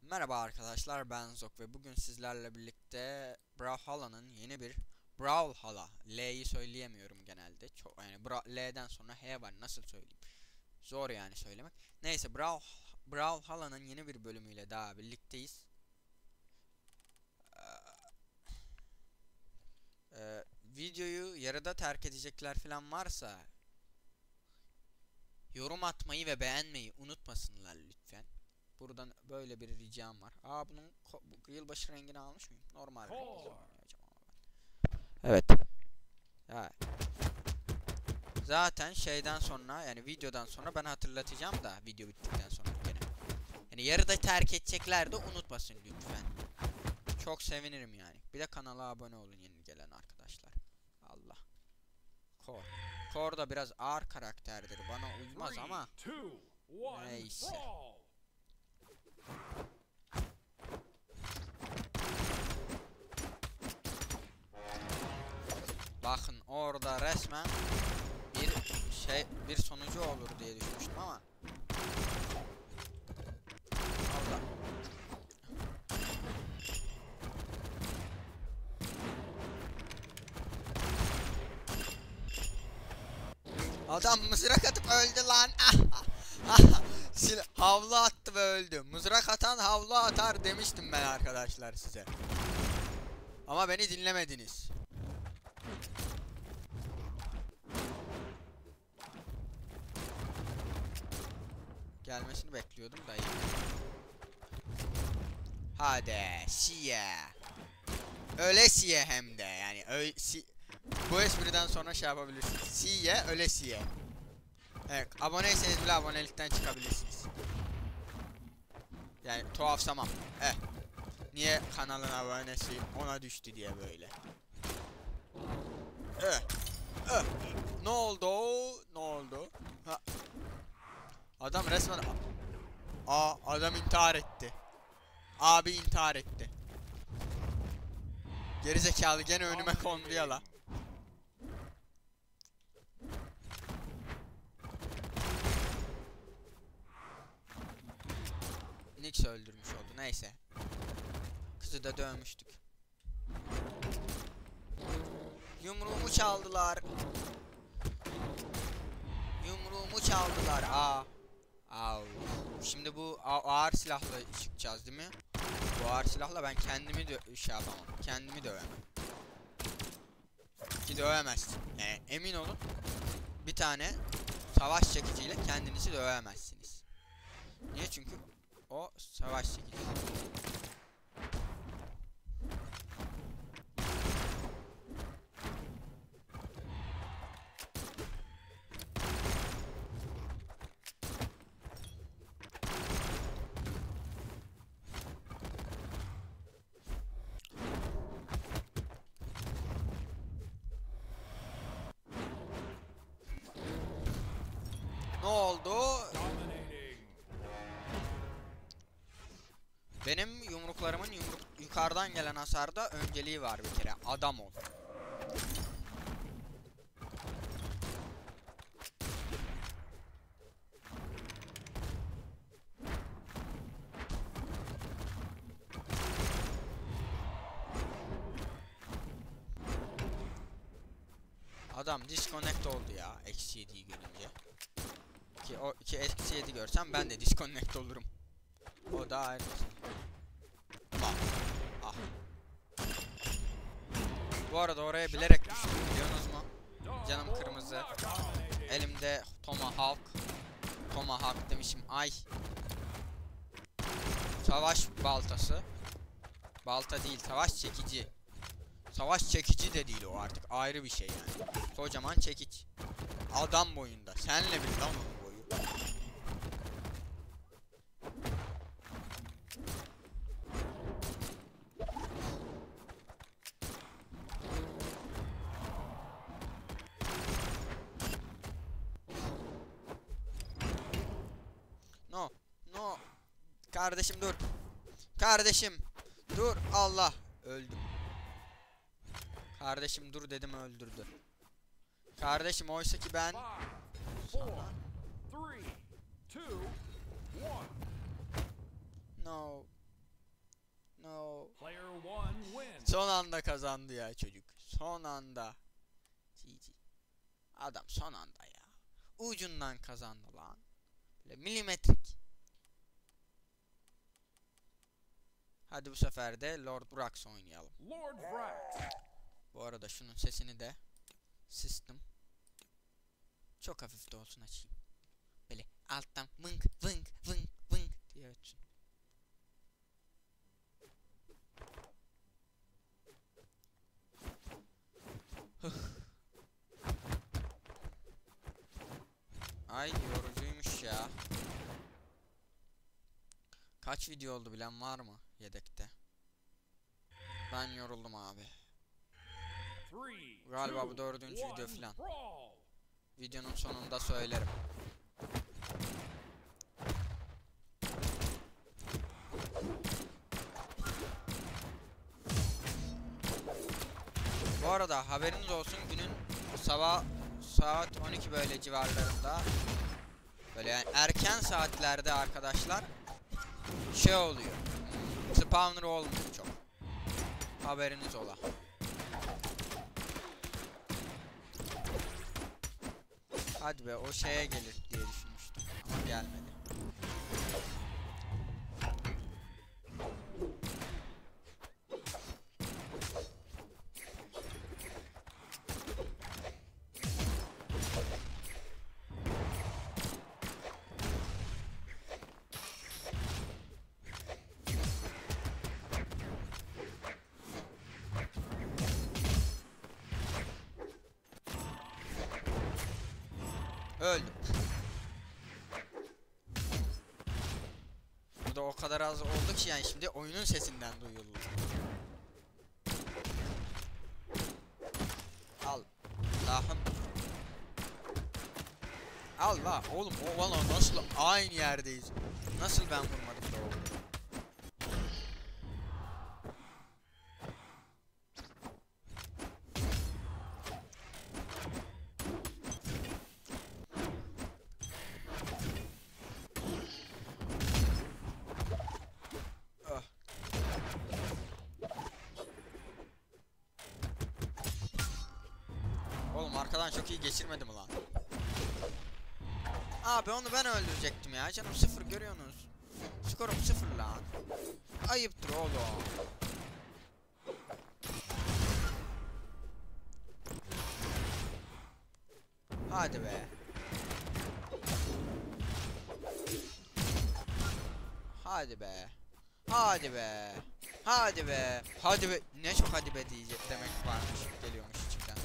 Merhaba arkadaşlar, ben Zok ve bugün sizlerle birlikte Brawlhalla'nın yeni bir Brawlhalla. L'yi söyleyemiyorum genelde. Çok yani L'den sonra H var, nasıl söyleyeyim? Zor yani söylemek. Neyse, Brawlhalla'nın yeni bir bölümüyle daha birlikteyiz. Videoyu yarıda terk edecekler falan varsa yorum atmayı ve beğenmeyi unutmasınlar lütfen. Buradan böyle bir ricam var. Bunun yılbaşı rengini almış mıyım? Normal renk oynayacağım ama ben. Evet. Ya, zaten şeyden sonra yani videodan sonra ben hatırlatacağım da video bittikten sonra gene. Yani yarıda terk edecekler de unutmasın lütfen. Çok sevinirim yani. Bir de kanala abone olun yeni gelen arkadaşlar. Allah. Kor. Kor da biraz ağır karakterdir. Bana uymaz ama neyse. Bakın orada resmen bir sonucu olur diye düşünmüştüm ama Allah. Adam mızrak atıp öldü lan. Havlu attı ve öldü. Mızrak atan havlu atar demiştim ben arkadaşlar size. Ama beni dinlemediniz. Gelmesini bekliyordum da iyi. Hadi siye. Ölesiye hem de yani bu espriden sonra şey yapabilirsiniz. Siye ölesiye. Evet, aboneyseniz bile abonelikten çıkabilirsiniz. Yani tuhafsamam. Niye kanalın abonesi ona düştü diye böyle. Ne oldu? Ne oldu? Ha. Adam resmen adam intihar etti. Abi intihar etti. Gerizekalı gene önüme kondu ya la. Nix öldürmüş oldu. Neyse. Kızı da dövmüştük. Yumruğumu çaldılar. Yumruğumu çaldılar. Şimdi bu ağır silahla çıkacağız değil mi? Bu ağır silahla ben kendimi şey yapamam. Kendimi dövemem. Ki dövemezsin. Yani emin olun. Bir tane savaş çekiciyle kendinizi dövemezsiniz. Niye? Çünkü o savaş çekici. Ne oldu? Benim yumruklarımın yukarıdan gelen hasarda önceliği var bir kere. Adam ol. Adam disconnect oldu ya eksi 7'yi görünce. Ki eksi 7 görsem ben de disconnect olurum. O da ayrı. Ah. Bu arada oraya bilerek düştüm, biliyorsunuz mu? Canım kırmızı. Elimde Tomahawk demişim. Savaş baltası. Balta değil, savaş çekici. Savaş çekici de değil, o artık ayrı bir şey yani. Kocaman çekiç. Adam boyunda. Senle bir lan onun boyu. No. Kardeşim dur. Kardeşim dur. Allah. Öldüm. Kardeşim dur dedim, öldürdü. Kardeşim oysa ki ben No. Player one wins. Son anda kazandı ya çocuk. Son anda. GG. Adam son anda ya. Ucundan kazandı lan. Böyle milimetrik. Hadi bu sefer de Lord Brax oynayalım. Lord Brax. Bu arada şunun sesini de sistem çok hafif de olsun açayım. Böyle alttan vınk vınk vınk vınk diye ötsün. Ay yorucuymuş ya. Kaç video oldu bilen var mı yedekte? Ben yoruldum abi. Galiba bu 4. video filan. Videonun sonunda söylerim. Bu arada haberiniz olsun, günün sabah saat 12 böyle civarlarında, böyle yani erken saatlerde arkadaşlar şey oluyor. Spawner olmuyor çok. Haberiniz ola. Hadi be, o şeye gelir diye düşünmüştüm ama gelmedi. Öldüm. Burada o kadar az oldu ki yani şimdi oyunun sesinden duyuldu. Al. Allah'ım. Allah oğlum, o valla nasıl aynı yerdeyiz. Nasıl ben vurmadım da oldu. Oğlum arkadan çok iyi geçirmedim lan. Abi onu ben öldürecektim ya. Canım 0 görüyorsunuz. Skorum 0 lan. Ayıptır oğlum. Hadi be. Hadi be. Hadi be. Hadi be. Hadi be. Ne çok hadi be diyecek demek varmış. Geliyormuş içimden.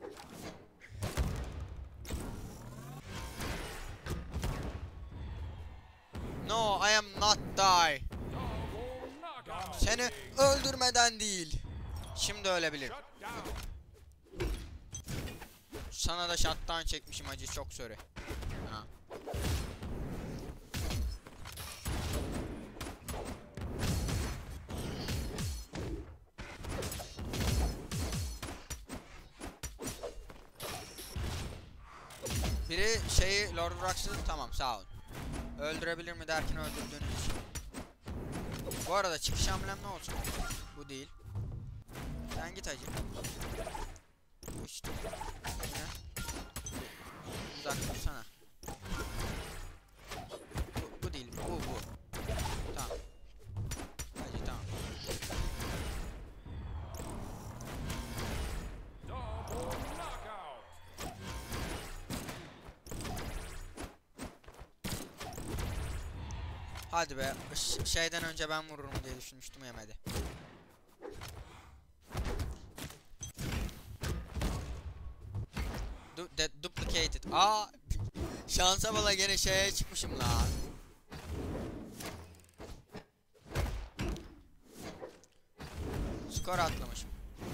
No, I am not die. Seni öldürmeden değil. Şimdi ölebilir. Sana da shotdown çekmişim acı, çok sorry. Ha. Biri şeyi Lord Brax'ı tamam sağ olun. Öldürebilir mi derken öldürdüğünüz için. Bu arada çıkış hamlem ne olsun? Bu değil. Sen git hacı. Uçtum. Uzak dursana. Bu değil. Bu. Tamam. Hacı tamam. Hadi be. Şeyden önce ben vururum diye düşünmüştüm, yemedi. Duplicated. Aa, şansa bala gene şeye çıkmışım lan. Skor atlamışım.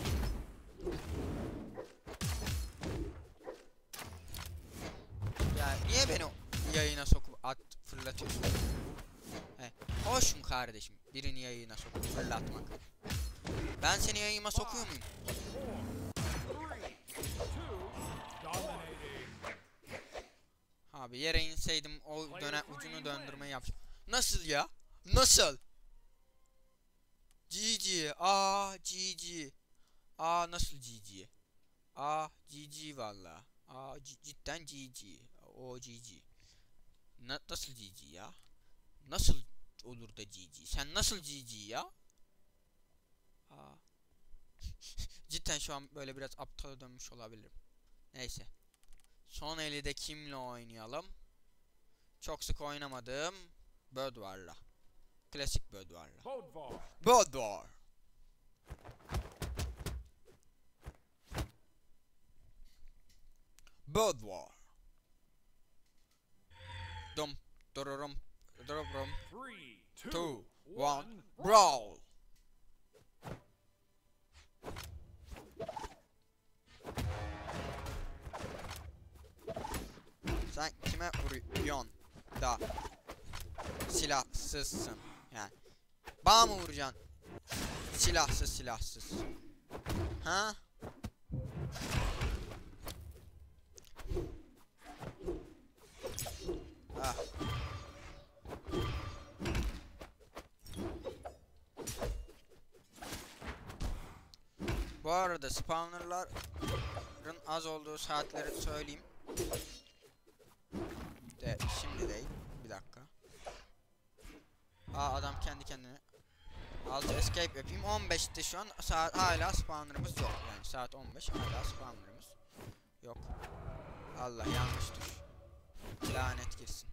Ya niye beni yayına sokup fırlatıyorsun? He, hoş mu kardeşim birini yayına sokup fırlatmak? Ben seni yayıma sokuyor muyum? Abi yere inseydim o ucunu döndürmeyi yapacağım. Nasıl ya? Nasıl? GG. Aa GG. Aa nasıl GG? Aa GG valla. Aa cidden GG. O GG. Nasıl GG ya? Nasıl olur da GG? Sen nasıl GG ya? Aa. Cidden şu an böyle biraz aptala dönmüş olabilirim. Neyse. Son eli de kimle oynayalım? Çok sık oynamadığım Bödvar'la. Klasik Bödvar'la. Bodvar. Bödvar. Bödvar. Dum dururum dururum 3, 2 2, 1 1. brawl. Sen kime vuruyorsun da silahsızsın yani? Bana mı vuracaksın? Silahsız. Ha? Ah. Bu arada spawnerların az olduğu saatleri söyleyeyim. De şimdi değil. Bir dakika. Aa adam kendi kendine. Altı escape yapayım. 15'te şu an saat hala spawnerımız yok. Yani saat 15 hala spawnerımız yok. Allah yanlış tuş. Lanet girsin.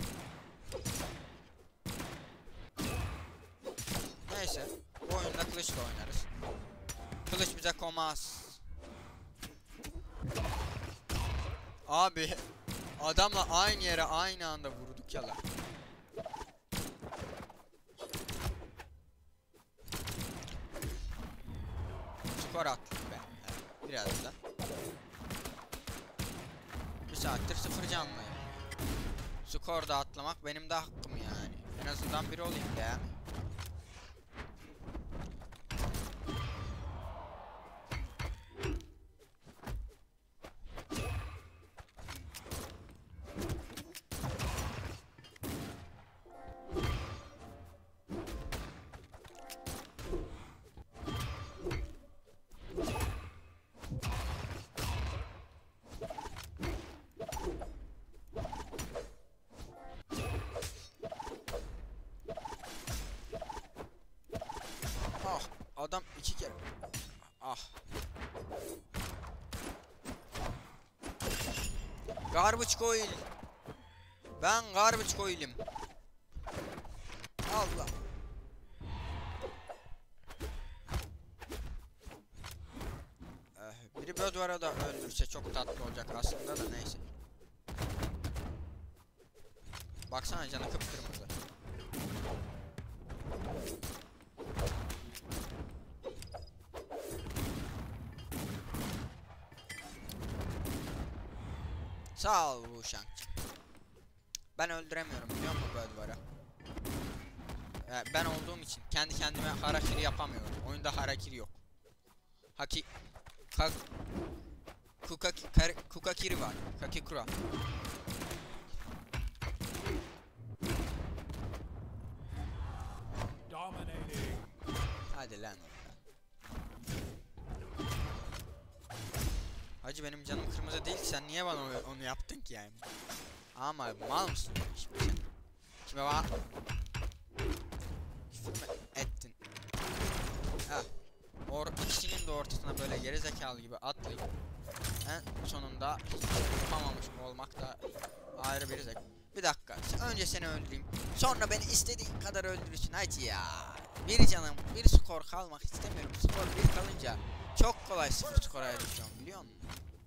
Neyse. Bu oyunda kılıçla oynarız. Kılıç bize komaz. Abi adamla aynı yere aynı anda vurduk ya lan. Skor attım ben. Evet, birazdan. Bir saattir 0 canlıyım. Skor da atlamak benim de hakkım yani. En azından biri olayım değil mi? Ah adam 2 kere. Ah. Garbage coil. Ben garbage coil'im. Allah. Biri Bödvar'a da öldürse çok tatlı olacak aslında da neyse. Baksana canı kıpkırmızı. Sağ ol Wushank'cım. Ben öldüremiyorum biliyor musun Bödvar'ı? Ben olduğum için kendi kendime harakiri yapamıyorum. Oyunda harakiri yok. Haki... Ka... Kukakiri var. Kakikura. Dominating. Hadi lan. Hacı benim canım kırmızı değil ki sen niye bana onu yaptın ki yani? Ama mal mısın şimdi sen? Kime bana küfür mü ettin? Ha. İkisinin de ortasına böyle gerizekalı gibi atlayıp en sonunda yapamamış olmak da ayrı bir zevk. Bir dakika. Önce seni öldüreyim. Sonra beni istediğin kadar öldürürsün hacı ya. Bir canım, bir skor kalmak istemiyorum. Skor bir kalınca çok kolay 0 skora düşüyorum biliyor musun?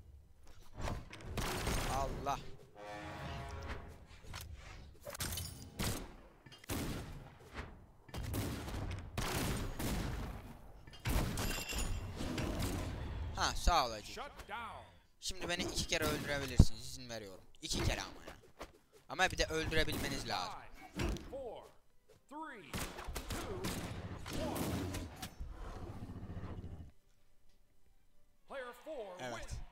Allah. Ha sağ ol hacı. Shut down. Şimdi beni 2 kere öldürebilirsiniz izin veriyorum. 2 kere ama ya. Ama bir de öldürebilmeniz lazım. 5, 4, 3, 2, 1. Player 4 Evet. wins.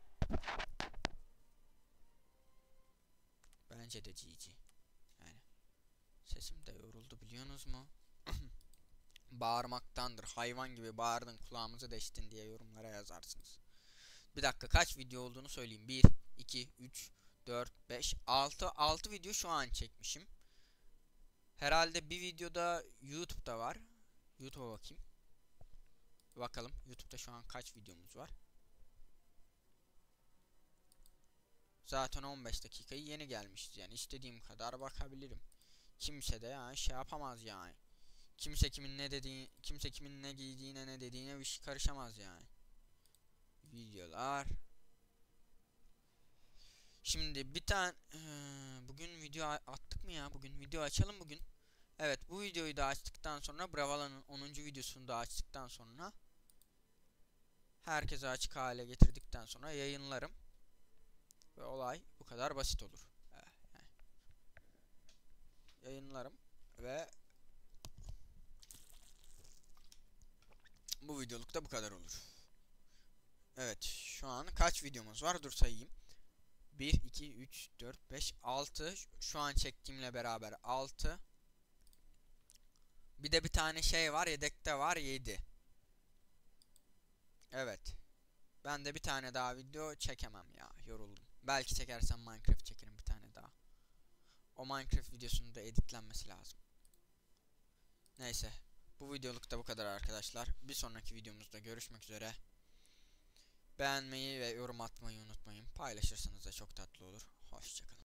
Bence de GG. Yani sesim de yoruldu biliyorsunuz mu? bağırmaktandır. Hayvan gibi bağırdın, kulağımızı deştin diye yorumlara yazarsınız. Bir dakika, kaç video olduğunu söyleyeyim. 1, 2, 3, 4, 5, 6. 6 video şu an çekmişim. Herhalde bir videoda YouTube'da var. YouTube'a bakayım. Bakalım YouTube'da şu an kaç videomuz var. Zaten 15 dakikayı yeni gelmişiz, yani istediğim kadar bakabilirim. Kimse de yani şey yapamaz yani. Kimse kimin ne dediği, kimse kimin ne giydiğine ne dediğine bir şey karışamaz yani. Videolar. Şimdi bir tane bugün video attık mı ya? Bugün video açalım bugün. Evet, bu videoyu da açtıktan sonra, Brawlhalla'nın 10. videosunu da açtıktan sonra, herkese açık hale getirdikten sonra yayınlarım. Ve olay bu kadar basit olur. Yani yayınlarım ve bu videoluk da bu kadar olur. Evet, şu an kaç videomuz var? Dur sayayım. 1, 2, 3, 4, 5, 6. Şu an çektiğimle beraber 6. Bir de bir tane şey var, yedekte var, 7. Evet. Ben de bir tane daha video çekemem ya, yoruldum. Belki çekersem Minecraft çekerim bir tane daha. O Minecraft videosunun da editlenmesi lazım. Neyse. Bu videoluk da bu kadar arkadaşlar. Bir sonraki videomuzda görüşmek üzere. Beğenmeyi ve yorum atmayı unutmayın. Paylaşırsanız da çok tatlı olur. Hoşçakalın.